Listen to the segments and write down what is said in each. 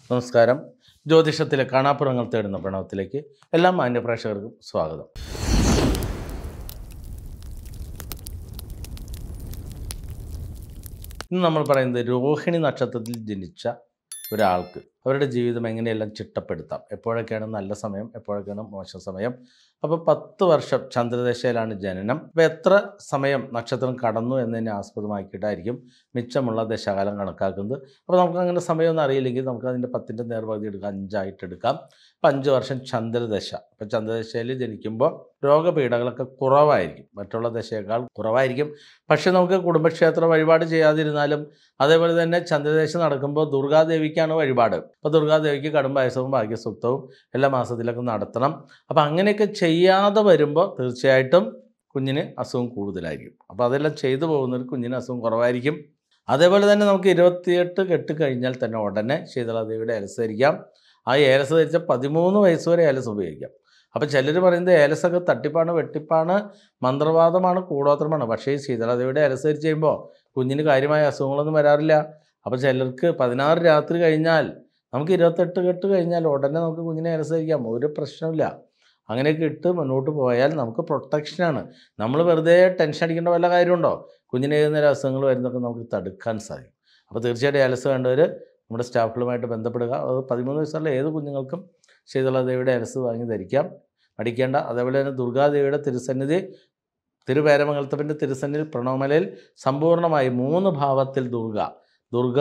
നമസ്കാരം. ജ്യോതിഷത്തിലെ കാണാപ്പുറങ്ങൾ തേടുന്ന പ്രണവത്തിലേക്ക് എല്ലാ മാന്യപ്രേക്ഷകർക്കും സ്വാഗതം. ഇന്ന് നമ്മൾ പറയുന്നത് രോഹിണി നക്ഷത്രത്തിൽ ജനിച്ച ഒരാൾക്ക് അവരുടെ ജീവിതം എങ്ങനെയെല്ലാം ചിട്ടപ്പെടുത്താം, എപ്പോഴൊക്കെയാണ് നല്ല സമയം, എപ്പോഴൊക്കെയാണ് മോശം സമയം. അപ്പോൾ 10 വർഷം ചന്ദ്രദശയിലാണ് ജനനം. അപ്പോൾ എത്ര സമയം നക്ഷത്രം കടന്നു എന്നതിനെ ആസ്പദമാക്കിയിട്ടായിരിക്കും മിച്ചമുള്ള ദശാകാലം കണക്കാക്കുന്നത്. അപ്പോൾ നമുക്ക് അങ്ങനെ സമയമൊന്നും അറിയില്ലെങ്കിൽ നമുക്ക് അതിൻ്റെ 10ൻ്റെ നേർപകുതി എടുക്കാം, 5 ആയിട്ട് എടുക്കാം. അപ്പോൾ 5 വർഷം ചന്ദ്രദശ. അപ്പോൾ ചന്ദ്രദശയിൽ ജനിക്കുമ്പോൾ രോഗപീഠകളൊക്കെ കുറവായിരിക്കും, മറ്റുള്ള ദശയേക്കാൾ കുറവായിരിക്കും. പക്ഷേ നമുക്ക് കുടുംബക്ഷേത്ര വഴിപാട് ചെയ്യാതിരുന്നാലും, അതേപോലെ തന്നെ ചന്ദ്രദശ നടക്കുമ്പോൾ ദുർഗാദേവിക്കാണ് വഴിപാട്. അപ്പോൾ ദുർഗാദേവിക്ക് കടുംപായസവും ഭാഗ്യസൂക്തവും എല്ലാ മാസത്തിലൊക്കെ നടത്തണം. അപ്പോൾ അങ്ങനെയൊക്കെ ചെയ്യാതെ വരുമ്പോൾ തീർച്ചയായിട്ടും കുഞ്ഞിന് അസുഖം കൂടുതലായിരിക്കും. അപ്പോൾ അതെല്ലാം ചെയ്തു പോകുന്നവർ കുഞ്ഞിന് അസുഖം കുറവായിരിക്കും. അതേപോലെ തന്നെ നമുക്ക് 28 കെട്ട് കഴിഞ്ഞാൽ തന്നെ ഉടനെ ശീതളാദേവിയുടെ ഏലസ് ധരിക്കാം. ആ ഏലസ് ധരിച്ച 13 വയസ്സ് വരെ ഏലസ് ഉപയോഗിക്കാം. അപ്പോൾ ചിലർ പറയുന്നത് ഏലസൊക്കെ തട്ടിപ്പാണ്, വെട്ടിപ്പാണ്, മന്ത്രവാദമാണ്, കൂടോത്രമാണ്. പക്ഷേ ഈ ശീതളാദേവിയുടെ ഏലസ് ധരിച്ച് കഴിയുമ്പോൾ കുഞ്ഞിന് കാര്യമായ അസുഖങ്ങളൊന്നും വരാറില്ല. അപ്പോൾ ചിലർക്ക് 16 രാത്രി കഴിഞ്ഞാൽ, നമുക്ക് 28 കെട്ട് കഴിഞ്ഞാൽ ഉടനെ നമുക്ക് കുഞ്ഞിനെ ഏലസ് ധരിക്കാം, ഒരു പ്രശ്നമില്ല. അങ്ങനെയൊക്കെ ഇട്ട് മുന്നോട്ട് പോയാൽ നമുക്ക് പ്രൊട്ടക്ഷനാണ്. നമ്മൾ വെറുതെ ടെൻഷൻ അടിക്കേണ്ട വല്ല കാര്യമുണ്ടോ? കുഞ്ഞിന് ഏത് നേരം അസുഖങ്ങൾ വരുന്നതൊക്കെ നമുക്ക് തടുക്കാൻ സാധിക്കും. അപ്പോൾ തീർച്ചയായിട്ടും ഏലസ് വേണ്ടവർ നമ്മുടെ സ്റ്റാഫുകളുമായിട്ട് ബന്ധപ്പെടുക. അത് 13 വയസ്സുള്ള ഏത് കുഞ്ഞുങ്ങൾക്കും ശീതളാദേവിയുടെ ഏലസ് വാങ്ങി ധരിക്കാം, മടിക്കേണ്ട. അതേപോലെ തന്നെ ദുർഗാദേവിയുടെ തിരുസന്നിധി, തിരുവേരമംഗലത്തപ്പൻ്റെ തിരുസന്നിധിയിൽ പ്രണവമലയിൽ സമ്പൂർണ്ണമായി 3 ഭാവത്തിൽ ദുർഗ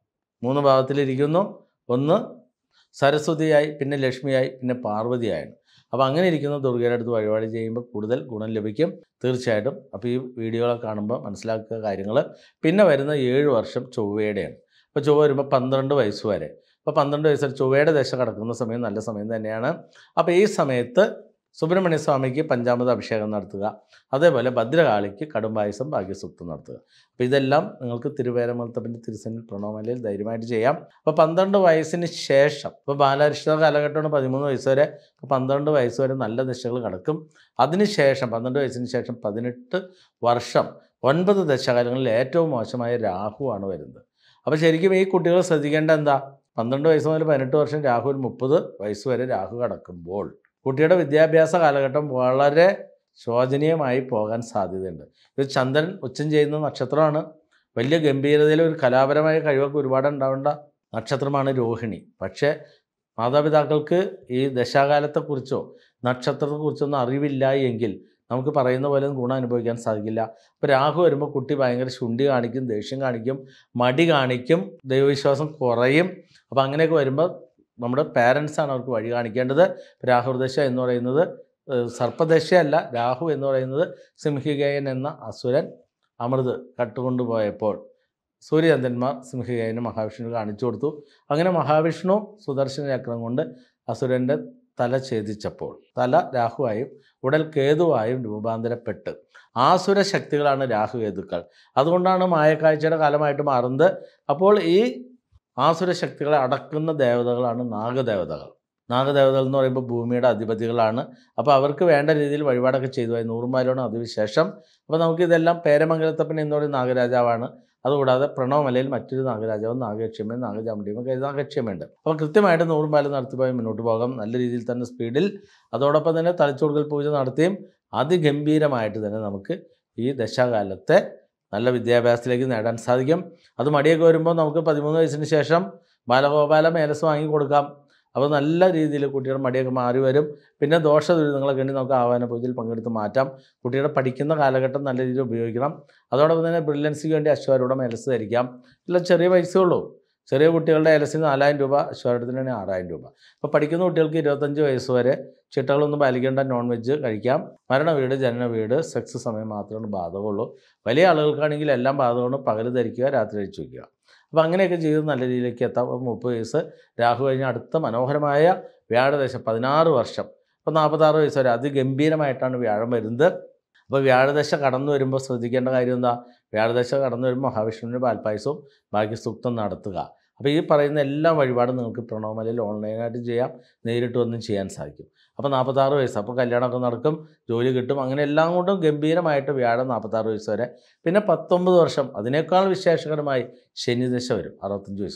3 ഭാവത്തിലിരിക്കുന്നു. ഒന്ന് സരസ്വതിയായി, പിന്നെ ലക്ഷ്മിയായി, പിന്നെ പാർവതിയായാണ്. അപ്പോൾ അങ്ങനെ ഇരിക്കുന്ന ദുർഗയുടെ അടുത്ത് വഴിപാട് ചെയ്യുമ്പോൾ കൂടുതൽ ഗുണം ലഭിക്കും തീർച്ചയായിട്ടും. അപ്പോൾ ഈ വീഡിയോകളൊക്കെ കാണുമ്പോൾ മനസ്സിലാക്കുക കാര്യങ്ങൾ. പിന്നെ വരുന്ന 7 വർഷം ചൊവ്വയുടെയാണ്. അപ്പോൾ ചൊവ്വ വരുമ്പോൾ 12 വയസ്സ് വരെ. അപ്പോൾ 12 വയസ്സ് വരെ ചൊവ്വയുടെ ദശ കിടക്കുന്ന സമയം നല്ല സമയം തന്നെയാണ്. അപ്പോൾ ഈ സമയത്ത് സുബ്രഹ്മണ്യ സ്വാമിക്ക് പഞ്ചാമൃത അഭിഷേകം നടത്തുക, അതേപോലെ ഭദ്രകാളിക്ക് കടുംപായസം ഭാഗ്യസൂക്തം നടത്തുക. അപ്പോൾ ഇതെല്ലാം നിങ്ങൾക്ക് തിരുവേരമംഗലത്തപ്പൻ്റെ തിരുസന്നിധിയിൽ പ്രണവമലയിൽ ധൈര്യമായിട്ട് ചെയ്യാം. അപ്പോൾ 12 വയസ്സിന് ശേഷം, ഇപ്പോൾ ബാലാരിഷ്ട കാലഘട്ടമാണ് 13 വയസ്സ് വരെ. അപ്പോൾ 12 വയസ്സ് വരെ നല്ല ദശകൾ കിടക്കും. അതിനുശേഷം 12 വയസ്സിന് ശേഷം 18 വർഷം 9 ദശകാലങ്ങളിൽ ഏറ്റവും മോശമായ രാഹുവാണ് വരുന്നത്. അപ്പോൾ ശരിക്കും ഈ കുട്ടികൾ ശ്രദ്ധിക്കേണ്ട എന്താ, 12 വയസ്സ് മുതൽ 18 വർഷം രാഹുവിൽ 30 വയസ്സ് വരെ രാഹു കിടക്കുമ്പോൾ കുട്ടിയുടെ വിദ്യാഭ്യാസ കാലഘട്ടം വളരെ ശോചനീയമായി പോകാൻ സാധ്യതയുണ്ട്. ഇത് ചന്ദ്രൻ ഉച്ചം ചെയ്യുന്ന നക്ഷത്രമാണ്. വലിയ ഗംഭീരതയിൽ ഒരു കലാപരമായ കഴിവൊക്കെ ഒരുപാട് ഉണ്ടാവേണ്ട നക്ഷത്രമാണ് രോഹിണി. പക്ഷേ മാതാപിതാക്കൾക്ക് ഈ ദശാകാലത്തെക്കുറിച്ചോ നക്ഷത്രത്തെക്കുറിച്ചൊന്നും അറിവില്ല എങ്കിൽ നമുക്ക് പറയുന്ന പോലെ ഗുണം അനുഭവിക്കാൻ സാധിക്കില്ല. അപ്പോൾ രാഹു വരുമ്പോൾ കുട്ടി ഭയങ്കര ശുണ്ഠി കാണിക്കും, ദേഷ്യം കാണിക്കും, മടി കാണിക്കും, ദൈവവിശ്വാസം കുറയും. അപ്പോൾ അങ്ങനെയൊക്കെ വരുമ്പോൾ നമ്മുടെ പാരൻസാണ് അവർക്ക് വഴി കാണിക്കേണ്ടത്. രാഹുർദശ എന്ന് പറയുന്നത് സർപ്പദശയല്ല. രാഹു എന്ന് പറയുന്നത് സിംഹികയൻ എന്ന അസുരൻ അമൃത് കട്ടുകൊണ്ടുപോയപ്പോൾ സൂര്യചന്ദ്രന്മാർ സിംഹികയന് മഹാവിഷ്ണു കാണിച്ചു കൊടുത്തു. അങ്ങനെ മഹാവിഷ്ണു സുദർശന ചക്രം കൊണ്ട് അസുരൻ്റെ തല ഛേദിച്ചപ്പോൾ തല രാഹുവായും ഉടൽ കേതുവായും രൂപാന്തരപ്പെട്ട് ആസുര ശക്തികളാണ് രാഹുകേതുക്കൾ. അതുകൊണ്ടാണ് മായക്കാഴ്ചയുടെ കാലമായിട്ട് മാറുന്നത്. അപ്പോൾ ഈ ആസുര ശക്തികളെ അടക്കുന്ന ദേവതകളാണ് നാഗദേവതകൾ. നാഗദേവതകൾ എന്ന് പറയുമ്പോൾ ഭൂമിയുടെ അധിപതികളാണ്. അപ്പോൾ അവർക്ക് വേണ്ട രീതിയിൽ വഴിപാടൊക്കെ ചെയ്തു പോയി. നൂറുമാലാണ് അതിനുശേഷം. അപ്പോൾ നമുക്കിതെല്ലാം പേരമംഗലത്തപ്പൻ എന്ന് പറയുന്ന നാഗരാജാവാണ്. അതുകൂടാതെ പ്രണവമലയിൽ മറ്റൊരു നാഗരാജാവും നാഗയക്ഷിയമ്മയും നാഗചാമുണ്ടിയും നാഗയക്ഷിയമ്മയുണ്ട്. അപ്പോൾ കൃത്യമായിട്ട് 100 മാല നടത്തിപ്പോയി മുന്നോട്ട് പോകാം, നല്ല രീതിയിൽ തന്നെ സ്പീഡിൽ. അതോടൊപ്പം തന്നെ തളിച്ചുകൊടുക്കൽ പൂജ നടത്തിയും അതിഗംഭീരമായിട്ട് തന്നെ നമുക്ക് ഈ ദശാകാലത്തെ നല്ല വിദ്യാഭ്യാസത്തിലേക്ക് നേടാൻ സാധിക്കും. അത് മടിയൊക്കെ വരുമ്പോൾ നമുക്ക് 13 വയസ്സിന് ശേഷം ബാലഗോപാല മേലസ് വാങ്ങി കൊടുക്കാം. അപ്പോൾ നല്ല രീതിയിൽ കുട്ടിയുടെ മടിയൊക്കെ മാറി വരും. പിന്നെ ദോഷ ദുരിതങ്ങളൊക്കെ ഉണ്ടെങ്കിൽ നമുക്ക് ആഹ്വാന പൂജയിൽ പങ്കെടുത്ത് മാറ്റാം. കുട്ടിയുടെ പഠിക്കുന്ന കാലഘട്ടം നല്ല രീതിയിൽ ഉപയോഗിക്കണം. അതോടൊപ്പം തന്നെ ബ്രില്യൻസിക്ക് വേണ്ടി അശ്വാരൂഢം മേലസ് ധരിക്കാം. എല്ലാം ചെറിയ പൈസയേ ഉള്ളൂ. ചെറിയ കുട്ടികളുടെ ഏലസിന് 4000 രൂപ, അശ്വാരൂഢത്തിന് 6000 രൂപ. അപ്പോൾ പഠിക്കുന്ന കുട്ടികൾക്ക് 25 വയസ്സ് വരെ ചിട്ടകളൊന്നും പാലിക്കേണ്ട, നോൺ വെജ് കഴിക്കാം. മരണ വീട്, ജനന വീട്, സെക്സ് സമയം മാത്രമാണ് ബാധകമുള്ളൂ. വലിയ ആളുകൾക്കാണെങ്കിൽ എല്ലാം ബാധകമാണ്. പകൽ ധരിക്കുക, രാത്രി അഴിച്ചു വയ്ക്കുക. അപ്പോൾ അങ്ങനെയൊക്കെ ചെയ്ത് നല്ല രീതിയിലേക്ക് എത്താം. അപ്പോൾ 30 വയസ്സ് രാഹു കഴിഞ്ഞ അടുത്ത മനോഹരമായ വ്യാഴദശ 16 വർഷം. അപ്പോൾ 46 വയസ്സ് വരെ അതിഗംഭീരമായിട്ടാണ് വ്യാഴം വരുന്നത്. അപ്പോൾ വ്യാഴദശ കടന്നു വരുമ്പോൾ ശ്രദ്ധിക്കേണ്ട കാര്യം എന്താ, വ്യാഴദശ കടന്നു വരുമ്പോൾ മഹാവിഷ്ണുവിൻ്റെ പാൽപ്പായസവും ഭാഗ്യസൂക്തം നടത്തുക. അപ്പോൾ ഈ പറയുന്ന എല്ലാ വഴിപാടും നിങ്ങൾക്ക് പ്രണവമലയിൽ ഓൺലൈനായിട്ട് ചെയ്യാം, നേരിട്ട് വന്നും ചെയ്യാൻ സാധിക്കും. അപ്പോൾ 46 വയസ്സ്, അപ്പോൾ കല്യാണമൊക്കെ നടക്കും, ജോലി കിട്ടും. അങ്ങനെ എല്ലാം കൊണ്ടും ഗംഭീരമായിട്ട് വ്യാഴം 46 വയസ്സ് വരെ. പിന്നെ 19 വർഷം അതിനേക്കാൾ വിശേഷകരമായി ശനിദശ വരും 65 വയസ്സ് വരെ.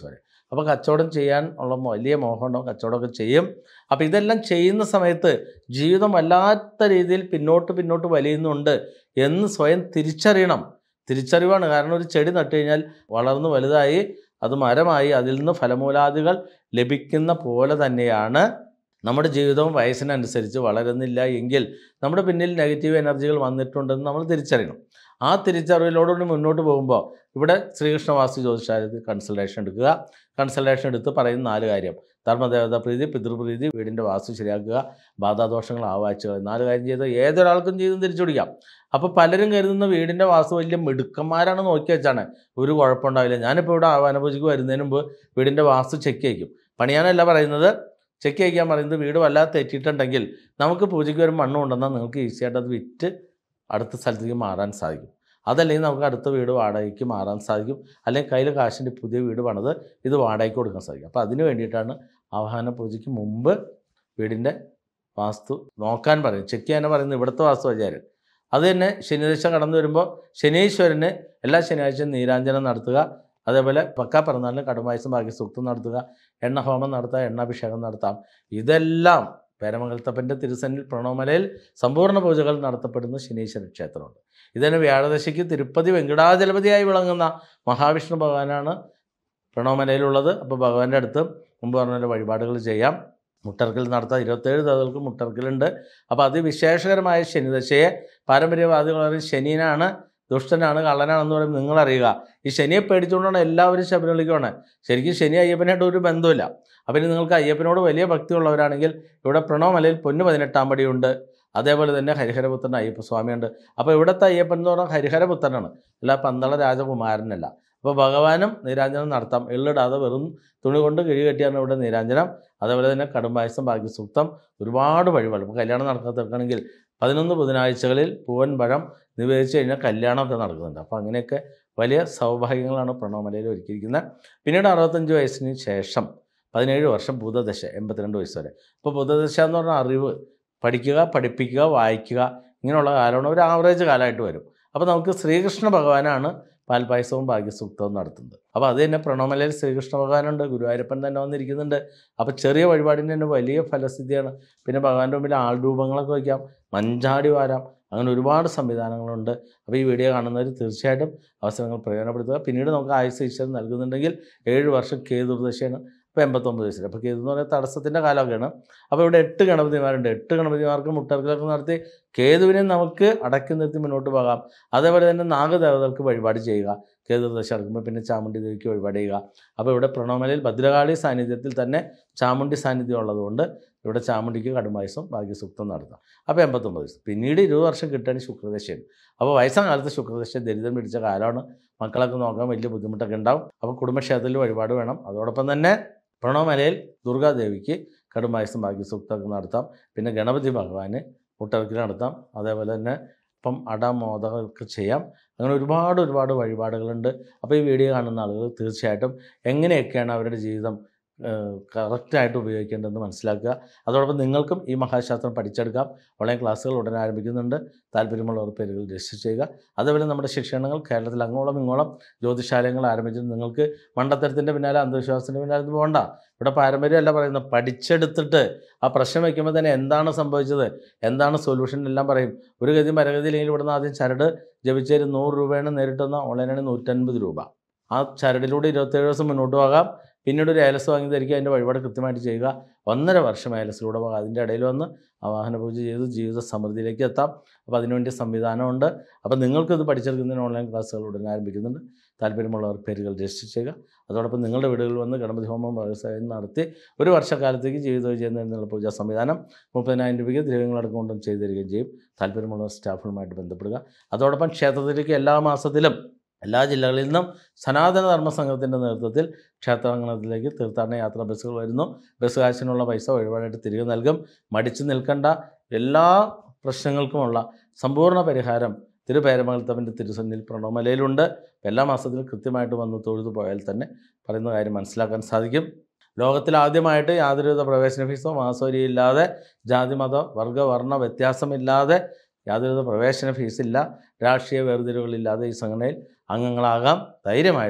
അപ്പോൾ കച്ചവടം ചെയ്യാൻ ഉള്ള വലിയ മോഹം ഉണ്ടാവും, കച്ചവടമൊക്കെ ചെയ്യും. അപ്പോൾ ഇതെല്ലാം ചെയ്യുന്ന സമയത്ത് ജീവിതം വല്ലാത്ത രീതിയിൽ പിന്നോട്ട് വലിയുന്നുണ്ട് എന്ന് സ്വയം തിരിച്ചറിയണം. തിരിച്ചറിവാണ്. കാരണം ഒരു ചെടി നട്ടു കഴിഞ്ഞാൽ വളർന്ന് വലുതായി അത് മരമായി അതിൽ നിന്ന് ഫലമൂലാദികൾ ലഭിക്കുന്ന പോലെ തന്നെയാണ് നമ്മുടെ ജീവിതവും വയസ്സിനനുസരിച്ച് വളരുന്നില്ല എങ്കിൽ നമ്മുടെ പിന്നിൽ നെഗറ്റീവ് എനർജികൾ വന്നിട്ടുണ്ടെന്ന് നമ്മൾ തിരിച്ചറിയണം. ആ തിരിച്ചറിവിലോടുകൂടി മുന്നോട്ട് പോകുമ്പോൾ ഇവിടെ ശ്രീകൃഷ്ണ വാസ്തു ജ്യോതിഷാലയത്തിൽ കൺസൾട്ടേഷൻ എടുക്കുക. കൺസൾട്ടേഷൻ എടുത്ത് പറയുന്ന 4 കാര്യം: ധർമ്മദേവതാ പ്രീതി, പിതൃപ്രീതി, വീടിൻ്റെ വാസ്തു ശരിയാക്കുക, ബാധാദോഷങ്ങൾ ആവാഴ്ചകൾ. 4 കാര്യം ചെയ്ത് ഏതൊരാൾക്കും ജീവിതം തിരിച്ചു പിടിക്കാം. അപ്പോൾ പലരും കരുതുന്ന വീടിൻ്റെ വാസ്തു വലിയ മിടുക്കന്മാരാണ് നോക്കി വെച്ചാണ്, ഒരു കുഴപ്പമുണ്ടാവില്ല. ഞാനിപ്പോൾ ഇവിടെ ആഹ്വാന പൂജയ്ക്ക് വരുന്നതിന് മുമ്പ് വീടിൻ്റെ വാസ്തു ചെക്ക് ചെയ്യിക്കും. പണിയാനല്ല പറയുന്നത്, ചെക്ക് ചെയ്യാൻ പറയുന്നത്. വീട് വല്ലാതെ തെറ്റിയിട്ടുണ്ടെങ്കിൽ നമുക്ക് പൂജയ്ക്ക് വരും മണ്ണ് കൊണ്ടുവന്നാൽ നിങ്ങൾക്ക് ഈസിയായിട്ട് അത് വിറ്റ് അടുത്ത സ്ഥലത്തേക്ക് മാറാൻ സാധിക്കും. അതല്ലെങ്കിൽ നമുക്ക് അടുത്ത വീട് വാടകയ്ക്ക് മാറാൻ സാധിക്കും. അല്ലെങ്കിൽ കയ്യിൽ കാശിൻ്റെ പുതിയ വീട് പണിത് ഇത് വാടകയ്ക്ക് കൊടുക്കാൻ സാധിക്കും. അപ്പോൾ അതിന് വേണ്ടിയിട്ടാണ് ആഹ്വാന പൂജയ്ക്ക് മുമ്പ് വീടിൻ്റെ വാസ്തു നോക്കാൻ പറയും, ചെക്ക് ചെയ്യാൻ പറയുന്നത് ഇവിടുത്തെ വാസ്തു ആചാര്യൻ. അത് തന്നെ ശനിദശ കടന്നു വരുമ്പോൾ ശനീശ്വരന് എല്ലാ ശനിയാഴ്ചയും നീരാഞ്ജനം നടത്തുക. അതേപോലെ പക്കാ പിറന്നാളിന് കടുംപായസം ഭാഗ്യസൂക്തം നടത്തുക, എണ്ണ ഹോമം നടത്തുക, എണ്ണാഭിഷേകം നടത്താം. ഇതെല്ലാം പേരമംഗലത്തപ്പൻ്റെ തിരുസന്നിൽ പ്രണവമലയിൽ സമ്പൂർണ്ണ പൂജകൾ നടത്തപ്പെടുന്ന ശനീശ്വര ക്ഷേത്രമുണ്ട്. ഇതിന് വ്യാഴദശയ്ക്ക് തിരുപ്പതി വെങ്കടാചലപതിയായി വിളങ്ങുന്ന മഹാവിഷ്ണു ഭഗവാനാണ് പ്രണവമലയിലുള്ളത്. അപ്പോൾ ഭഗവാന്റെ അടുത്ത് മുമ്പ് പറഞ്ഞ വഴിപാടുകൾ ചെയ്യാം. മുട്ടർക്കൽ നടത്താം. 27 തവകൾക്ക് മുട്ടർക്കലുണ്ട്. അപ്പോൾ അതിവിശേഷകരമായ ശനിദശയെ പാരമ്പര്യവാദികൾ പറയും ശനിനാണ്, ദുഷ്ടനാണ്, കള്ളനാണെന്ന് പറയുമ്പോൾ നിങ്ങളറിയുക, ഈ ശനിയെ പേടിച്ചുകൊണ്ടാണ് എല്ലാവരും ശബരിമലയ്ക്ക് പോകണേ. ശരിക്കും ശനി അയ്യപ്പനായിട്ട് ഒരു ബന്ധമില്ല. അപ്പം ഇനി നിങ്ങൾക്ക് അയ്യപ്പനോട് വലിയ ഭക്തിയുള്ളവരാണെങ്കിൽ ഇവിടെ പ്രണവമലയിൽ പൊന്നു 18-ാം പടിയുണ്ട്. അതേപോലെ തന്നെ ഹരിഹരപുത്രൻ അയ്യപ്പസ്വാമിയുണ്ട്. അപ്പോൾ ഇവിടുത്തെ അയ്യപ്പൻ എന്ന് പറഞ്ഞാൽ ഹരിഹരപുത്രനാണ്, അല്ല പന്തള രാജകുമാരനല്ല. അപ്പോൾ ഭഗവാനും നീരാഞ്ജനം നടത്താം. എള്ളിടാതെ വെറും തുണി കൊണ്ട് കിഴി കെട്ടിയാണ് ഇവിടെ നീരാഞ്ജനം. അതേപോലെ തന്നെ കടുംപായസം ഭാഗ്യസൂക്തം, ഒരുപാട് വഴിപാട്. ഇപ്പോൾ കല്യാണം നടക്കാത്തവർക്കാണെങ്കിൽ 11 ബുധനാഴ്ചകളിൽ പൂവൻ പഴം നിവേദിച്ച് കഴിഞ്ഞാൽ കല്യാണമൊക്കെ നടക്കുന്നുണ്ട്. അപ്പോൾ അങ്ങനെയൊക്കെ വലിയ സൗഭാഗ്യങ്ങളാണ് പ്രണവമലയിൽ ഒരുക്കിയിരിക്കുന്നത്. പിന്നീട് 65 വയസ്സിന് ശേഷം 17 വർഷം ബുധദശ, 82 വയസ്സ് വരെ. അപ്പോൾ ബുധദശ എന്ന് പറഞ്ഞാൽ അറിവ്, പഠിക്കുക, പഠിപ്പിക്കുക, വായിക്കുക, ഇങ്ങനെയുള്ള കാലമാണ് ഒരു ആവറേജ് കാലമായിട്ട് വരും. അപ്പോൾ നമുക്ക് ശ്രീകൃഷ്ണ ഭഗവാനാണ് പാൽപായസവും ഭാഗ്യസൂക്തവും നടത്തുന്നത്. അപ്പോൾ അത് തന്നെ പ്രണവമലയിൽ ശ്രീകൃഷ്ണ ഭഗവാനുണ്ട്, ഗുരുവായൂരപ്പൻ തന്നെ വന്നിരിക്കുന്നുണ്ട്. അപ്പോൾ ചെറിയ വഴിപാടിന് തന്നെ വലിയ ഫലസിദ്ധിയാണ്. പിന്നെ ഭഗവാന്റെ മുമ്പിൽ ആൾരൂപങ്ങളൊക്കെ വയ്ക്കാം, മഞ്ചാടി വാരാം, അങ്ങനെ ഒരുപാട് സംവിധാനങ്ങളുണ്ട്. അപ്പോൾ ഈ വീഡിയോ കാണുന്നവർ തീർച്ചയായിട്ടും അവസരങ്ങൾ പ്രയോജനപ്പെടുത്തുക. പിന്നീട് നമുക്ക് ആയുസ് ഈശ്വരൻ നൽകുന്നുണ്ടെങ്കിൽ 7 വർഷം കേതുർദശയാണ്. ഇപ്പോൾ 89 വയസ്സിൽ. അപ്പോൾ കേതു എന്ന് പറയുന്നത് തടസ്സത്തിൻ്റെ കാലമൊക്കെയാണ്. അപ്പോൾ ഇവിടെ 8 ഗണപതിമാരുണ്ട്. 8 ഗണപതിമാർക്ക് മുട്ടർക്കലൊക്കെ നടത്തി കേതുവിനെ നമുക്ക് അടക്കി നിർത്തി മുന്നോട്ട് പോകാം. അതേപോലെ തന്നെ നാഗദേവതകൾക്ക് വഴിപാട് ചെയ്യുക. കേതുദശ നടക്കുമ്പോൾ പിന്നെ ചാമുണ്ഡി ദേവിക്ക് വഴിപാട് ചെയ്യുക. അപ്പോൾ ഇവിടെ പ്രണവമലയിൽ ഭദ്രകാളി സാന്നിധ്യത്തിൽ തന്നെ ചാമുണ്ഡി സാന്നിധ്യം ഉള്ളതുകൊണ്ട് ഇവിടെ ചാമുണ്ഡിക്ക് കടുംപായസം ഭാഗ്യസൂക്തം നടത്താം. അപ്പോൾ 89 വയസ്സ്. പിന്നീട് 20 വർഷം കിട്ടുകയാണ് ശുക്രദശയാണ്. അപ്പോൾ വയസ്സാം കാലത്ത് ശുക്രദശ ദരിദ്രം പിടിച്ച കാലമാണ്. മക്കളൊക്കെ നോക്കാൻ വലിയ ബുദ്ധിമുട്ടൊക്കെ ഉണ്ടാവും. അപ്പോൾ കുടുംബക്ഷേത്രത്തിൽ വഴിപാട് വേണം. അതോടൊപ്പം തന്നെ പ്രണവമലയിൽ ദുർഗാദേവിക്ക് കടുംപായസം ഭാഗ്യസൂക്തമൊക്കെ നടത്താം. പിന്നെ ഗണപതി ഭഗവാന് മുട്ടർക്കൽ നടത്താം. അതേപോലെ തന്നെ ഇപ്പം മോദകമൊക്കെ ചെയ്യാം. അങ്ങനെ ഒരുപാട് വഴിപാടുകളുണ്ട്. അപ്പോൾ ഈ വീഡിയോ കാണുന്ന ആളുകൾ തീർച്ചയായിട്ടും എങ്ങനെയൊക്കെയാണ് അവരുടെ ജീവിതം കറക്റ്റായിട്ട് ഉപയോഗിക്കേണ്ടതെന്ന് മനസ്സിലാക്കുക. അതോടൊപ്പം നിങ്ങൾക്കും ഈ മഹാശാസ്ത്രം പഠിച്ചെടുക്കാം. ഓൺലൈൻ ക്ലാസ്സുകൾ ഉടനെ ആരംഭിക്കുന്നുണ്ട്. താല്പര്യമുള്ളവർ പേരുകൾ രജിസ്റ്റർ ചെയ്യുക. അതേപോലെ നമ്മുടെ ശിക്ഷണങ്ങൾ കേരളത്തിൽ അങ്ങോളം ഇങ്ങോളം ജ്യോതിശാലയങ്ങൾ ആരംഭിച്ചിട്ട് നിങ്ങൾക്ക് മണ്ടത്തരത്തിൻ്റെ പിന്നാലെ അന്ധവിശ്വാസത്തിൻ്റെ പിന്നാലെ പോകണ്ട. ഇവിടെ പാരമ്പര്യമല്ല പറയുന്നത്, പഠിച്ചെടുത്തിട്ട് ആ പ്രശ്നം വയ്ക്കുമ്പോൾ തന്നെ എന്താണ് സംഭവിച്ചത്, എന്താണ് സൊല്യൂഷൻ എല്ലാം പറയും. ഒരു ഗതി മരഗതിയില്ലെങ്കിൽ ഇവിടുന്ന് ആദ്യം ചരട് ജപിച്ചേര് 100 രൂപയാണ്, നേരിട്ടുന്ന ഓൺലൈനാണ് 150 രൂപ. ആ ചരടിലൂടെ 27 ദിവസം മുന്നോട്ട് പോകാം. പിന്നീട് ഒരു ഏലസ് വാങ്ങി ധരിക്കുക, അതിൻ്റെ വഴിപാട് കൃത്യമായിട്ട് ചെയ്യുക. 1.5 വർഷം ഏലസിലൂടെ പോകാം. അതിൻ്റെ ഇടയിൽ വന്ന് ആവാഹന പൂജ ചെയ്ത് ജീവിത സമൃദ്ധിയിലേക്ക് എത്താം. അപ്പോൾ അതിനുവേണ്ടി സംവിധാനമുണ്ട്. അപ്പോൾ നിങ്ങൾക്കിത് പഠിച്ചെടുക്കുന്നതിന് ഓൺലൈൻ ക്ലാസ്സുകൾ ഉടനെ ആരംഭിക്കുന്നുണ്ട്. താല്പര്യമുള്ളവർ പേരുകൾ രജിസ്റ്റർ ചെയ്യുക. അതോടൊപ്പം നിങ്ങളുടെ വീടുകളിൽ വന്ന് ഗണപതി ഹോമം വ്യവസായം നടത്തി 1 വർഷക്കാലത്തേക്ക് ജീവിത വിജയം നേടുന്നതിനുള്ള പൂജാ സംവിധാനം 30,000 രൂപയ്ക്ക് ദ്രവ്യങ്ങളടക്കം കൊണ്ടും ചെയ്തു തരികയും ചെയ്യും. താല്പര്യമുള്ളവർ സ്റ്റാഫുകളുമായിട്ട് ബന്ധപ്പെടുക. അതോടൊപ്പം ക്ഷേത്രത്തിലേക്ക് എല്ലാ മാസത്തിലും എല്ലാ ജില്ലകളിൽ നിന്നും സനാതന ധർമ്മ സംഘത്തിൻ്റെ നേതൃത്വത്തിൽ ക്ഷേത്രാങ്കണത്തിലേക്ക് തീർത്ഥാടന യാത്രാ ബസ്സുകൾ വരുന്നു. ബസ് കാശിനുള്ള പൈസ വഴിപാടായിട്ട് തിരികെ നൽകും. മടിച്ചു നിൽക്കേണ്ട. എല്ലാ പ്രശ്നങ്ങൾക്കുമുള്ള സമ്പൂർണ്ണ പരിഹാരം തിരുപേരമംഗലത്തപ്പൻ്റെ തിരുസന്നിധിയിൽ പ്രണവമലയിലുണ്ട്. എല്ലാ മാസത്തിലും കൃത്യമായിട്ട് വന്ന് തൊഴുതു പോയാൽ തന്നെ പറയുന്ന കാര്യം മനസ്സിലാക്കാൻ സാധിക്കും. ലോകത്തിൽ ആദ്യമായിട്ട് യാതൊരുവിധ പ്രവേശന ഫീസോ മാസവരിയില്ലാതെ ജാതി മത വർഗ വർണ്ണ വ്യത്യാസമില്ലാതെ യാതൊരുവിധ പ്രവേശന ഫീസില്ല, രാഷ്ട്രീയ വേർതിരിവുകളില്ലാതെ ഈ സംഘടനയിൽ അംഗങ്ങളാകാം. ധൈര്യമായിട്ട്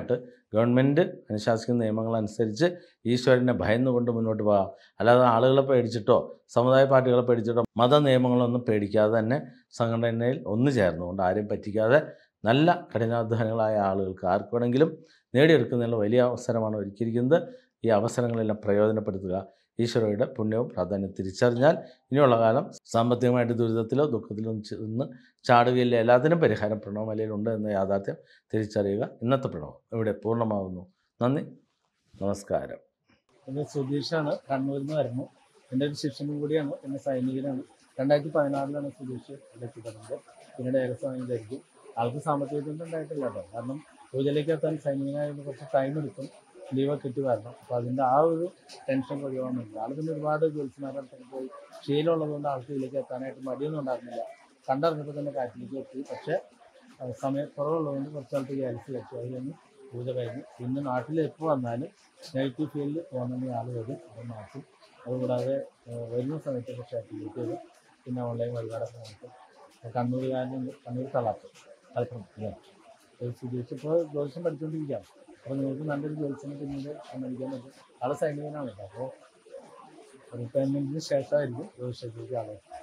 ഗവൺമെൻറ് അനുശാസിക്കുന്ന നിയമങ്ങളനുസരിച്ച് ഈശ്വരനെ ഭയന്നുകൊണ്ട് മുന്നോട്ട് പോകാം. അല്ലാതെ ആളുകളെ പേടിച്ചിട്ടോ സമുദായ പാർട്ടികളെ പേടിച്ചിട്ടോ മത നിയമങ്ങളൊന്നും പേടിക്കാതെ തന്നെ സംഘടനയിൽ ഒന്നു ചേർന്നുകൊണ്ട് ആരെയും പറ്റിക്കാതെ നല്ല കഠിനാധ്വാനികളായ ആളുകൾക്ക് ആർക്ക് വേണമെങ്കിലും നേടിയെടുക്കുന്നതിനുള്ള വലിയ അവസരമാണ് ഒരുക്കിയിരിക്കുന്നത്. ഈ അവസരങ്ങളെല്ലാം പ്രയോജനപ്പെടുത്തുക. ഈശ്വരയുടെ പുണ്യവും പ്രാധാന്യം തിരിച്ചറിഞ്ഞാൽ ഇനിയുള്ള കാലം സാമ്പത്തികമായിട്ട് ദുരിതത്തിലോ ദുഃഖത്തിലോ നിന്ന് ചാടുകയില്ല. എല്ലാത്തിനും പരിഹാരം പ്രണവമലയിലുണ്ട് എന്ന യാഥാർത്ഥ്യം തിരിച്ചറിയുക. ഇന്നത്തെ പ്രണവം ഇവിടെ പൂർണ്ണമാകുന്നു. നന്ദി, നമസ്കാരം. എൻ്റെ സുധീഷാണ്, കണ്ണൂരിൽ നിന്ന് വരുന്നു. എൻ്റെ ഒരു ശിഷ്യനും കൂടിയാണ്, എൻ്റെ സൈനികനാണ്. 2016 സുധീഷ് ഇവിടെ എത്തിപ്പെടുന്നത്. പിന്നീട് ഏകസ്വാമിയിലായിരിക്കും. ആൾക്ക് സാമ്പത്തിക ബുദ്ധിമുട്ട് ഉണ്ടായിട്ടില്ല കേട്ടോ. കാരണം പൂജയിലേക്ക് എത്താൻ സൈനികനായതിന് കുറച്ച് ടൈം എടുക്കും, ലീവൊക്കെ കിട്ടി വരണം. അപ്പോൾ അതിൻ്റെ ആ ഒരു ടെൻഷൻ ഒഴിവാകുന്നുണ്ട്. ആൾ പിന്നെ ഒരുപാട് ജോലിസ്മാരുടെ അടുത്തൊക്കെ പോയി ശീലമുള്ളതുകൊണ്ട് ആൾക്ക് ഇതിലേക്ക് എത്താനായിട്ട് മടിയൊന്നും ഉണ്ടായിരുന്നില്ല. കണ്ടറിഞ്ഞപ്പോൾ തന്നെ കാര്യത്തിലേക്ക് എത്തി. പക്ഷേ സമയക്കുറവുള്ളതുകൊണ്ട് കുറച്ച് കാലത്ത് ക്യാൻസൽ വെച്ചു. അത് കഴിഞ്ഞ് പൂജ കഴിഞ്ഞു. പിന്നെ നാട്ടിൽ എപ്പോൾ വന്നാലും നെഗറ്റീവ് ഫീൽഡ് തോന്നുന്ന ആൾ വരും, അത് മാറ്റും. അതുകൂടാതെ വരുന്ന സമയത്ത് പക്ഷേ ആക്ടിവിറ്റി വരും. പിന്നെ ഓൺലൈൻ വഴിപാടൊക്കെ നടത്തും. കണ്ണൂരുകാരനുണ്ട്, കണ്ണൂർ തളാപ്പ് മലപ്പുറം. സുധീഷ് ഇപ്പോൾ ജ്യോതിഷം പഠിച്ചുകൊണ്ടിരിക്കുകയാണ്. അപ്പോൾ നിങ്ങൾക്ക് നല്ലൊരു ജ്യോതിഷനെ പിന്നീട് സമ്മതിക്കാൻ പറ്റും. ആൾ സൈനികനാണ്. അപ്പോൾ റിട്ടയർമെൻറ്റിന് ശേഷമായിരിക്കും ജ്യോതിഷത്തിലേക്ക് ആളെ